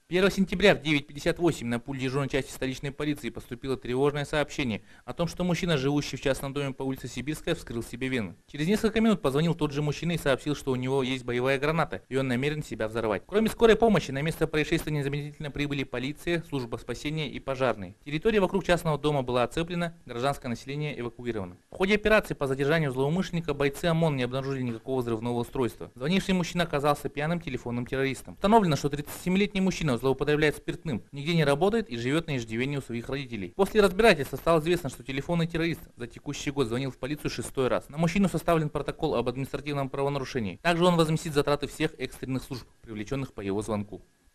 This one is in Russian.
1 сентября в 9:58 на пульт дежурной части столичной полиции поступило тревожное сообщение о том, что мужчина, живущий в частном доме по улице Сибирская, вскрыл себе вены. Через несколько минут позвонил тот же мужчина и сообщил, что у него есть боевая граната, и он намерен себя взорвать. Кроме скорой помощи, на место происшествия незамедлительно прибыли полиция, служба спасения и пожарные. Территория вокруг частного дома была оцеплена, гражданское население эвакуировано. В ходе операции по задержанию злоумышленника бойцы ОМОН не обнаружили никакого взрывного устройства. Звонивший мужчина оказался пьяным телефонным террористом. Установлено, что 37-летний мужчина злоупотребляет спиртным, нигде не работает и живет на иждивении у своих родителей. После разбирательства стало известно, что телефонный террорист за текущий год звонил в полицию 6-й раз. На мужчину составлен протокол об административном правонарушении. Также он возместит затраты всех экстренных служб, привлеченных по его звонку.